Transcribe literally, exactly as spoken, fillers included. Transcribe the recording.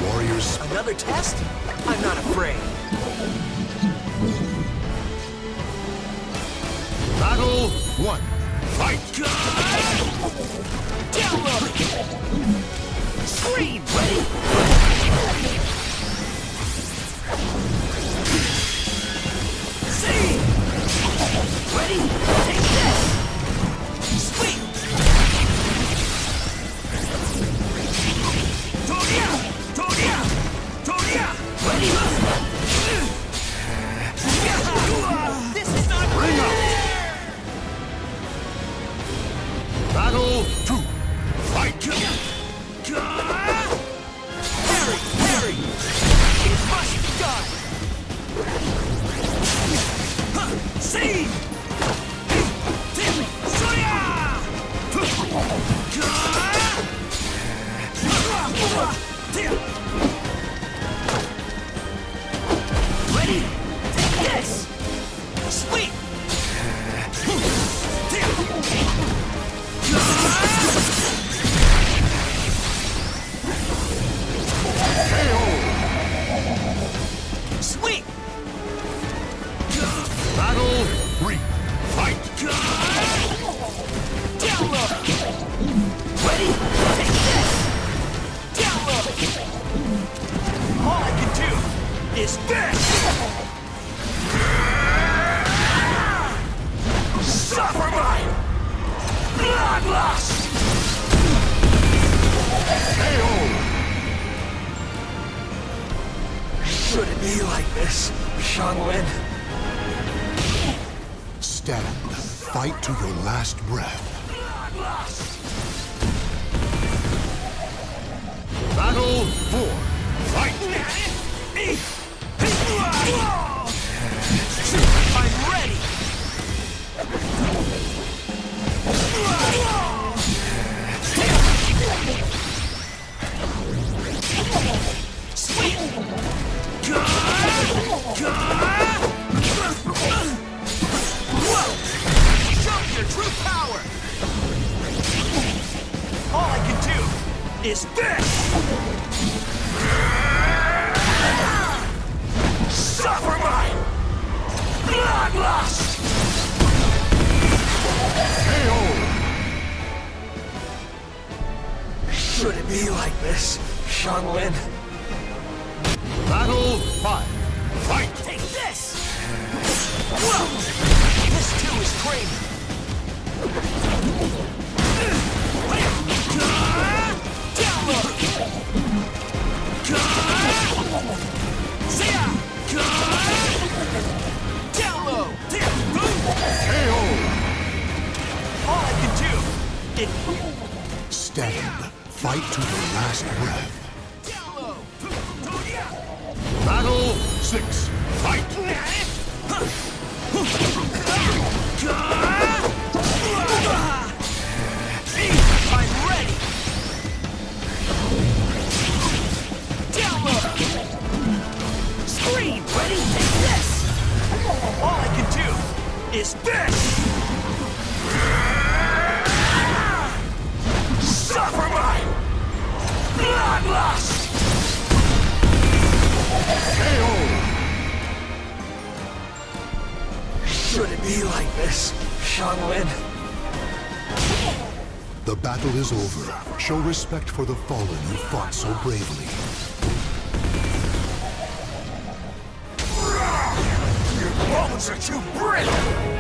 warriors. Another test? I'm not afraid. Battle one. Fight! Download! Scream! Ready? See! Ready? Take this! Sweet! Toria! Toria! Toria! Ready? This is not Bring fair! up! Battle two. Fight! Harry! Harry! It must be done! Huh, see! Soya! Ready? Take this! Sweet! Sweet! Battle three. Fight! Download! Ready? Take this! Download! All I can do is this! Suffer my bloodlust! K O! Should it be like this, Xianglin? Stand. Fight to your last breath. Battle four. Fight! I'm ready! Sweet! Whoa! Show me your true power! All I can do is this! Suffer my bloodlust! K O! Should it be like this, Xianglin? Battle five. Fight! Take this! Whoa! This too is crazy! Download! Download! K O! All I can do is Stand. Fight to your last breath. download! Battle six. Fight! I'm ready! Download! Scream! Ready? Take this! All I can do is this! Suffer my bloodlust! K O! Should it be like this, Xianglin? The battle is over. Show respect for the fallen who fought so bravely. Your bones are too brittle!